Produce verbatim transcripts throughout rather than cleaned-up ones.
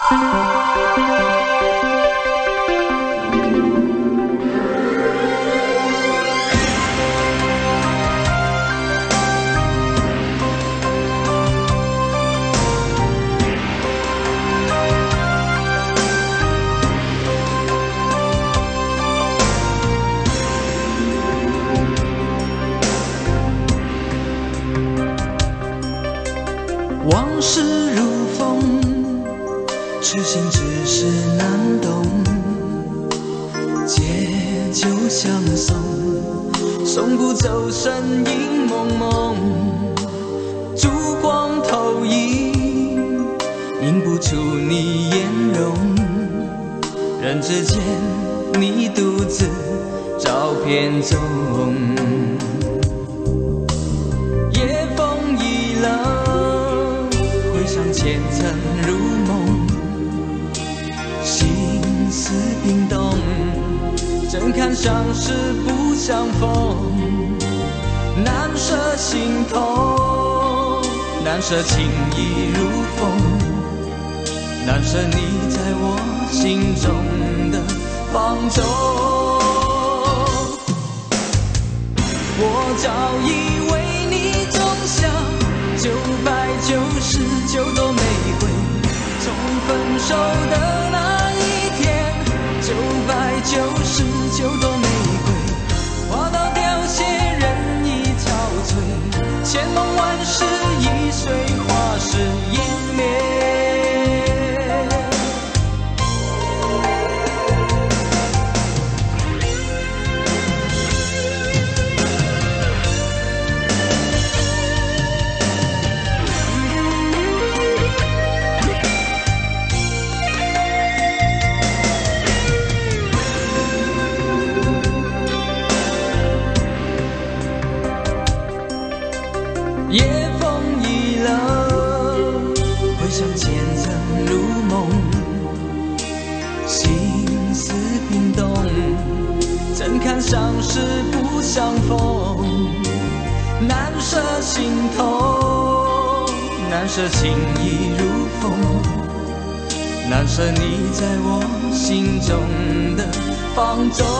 往事如风，痴心只是难懂。借酒相送，送不走身影蒙蒙。烛光投影，映不出你颜容。人之间，你独自照片中。夜风已冷。像前尘如梦，心思冰冻，怎堪相识不相逢？难舍心头，难舍情意如风，难舍你在我心中的放纵。我早已为你种下九百九十九朵玫瑰，从分手的那一天，九百九十九朵玫瑰，花到凋谢，人已憔悴，千梦万世易碎，花事湮灭。夜风已冷，回想前尘如梦，心思冰冻，怎堪相识不相逢？难舍心头，难舍情意如风，难舍你在我心中的放纵。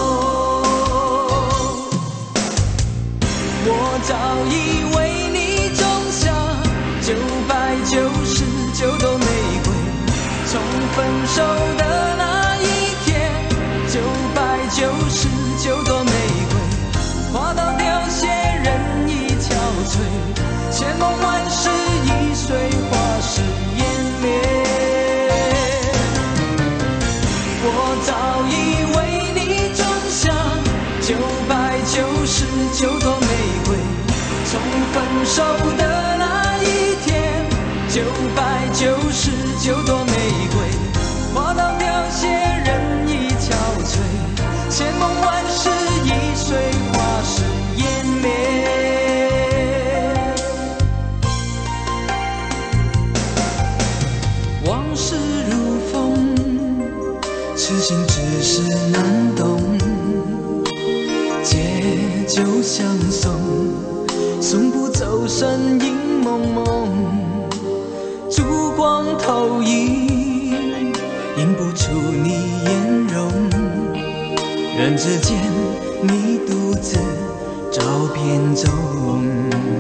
我早已为你种下九百九十九朵玫瑰，从分手的那一天，九百九十九朵玫瑰，花到凋谢，人已憔悴，千梦万世易碎，花事湮灭。我早已为你种下九百九十九朵玫瑰，从分手的那一天，九百九十九朵玫瑰，花到凋谢，人已憔悴，千梦万世易碎，花事湮灭。往事如风，痴心只是难懂。借酒相送，送不走身影蒙蒙。烛光投影，映不出你颜容。人之间，你独自照片中。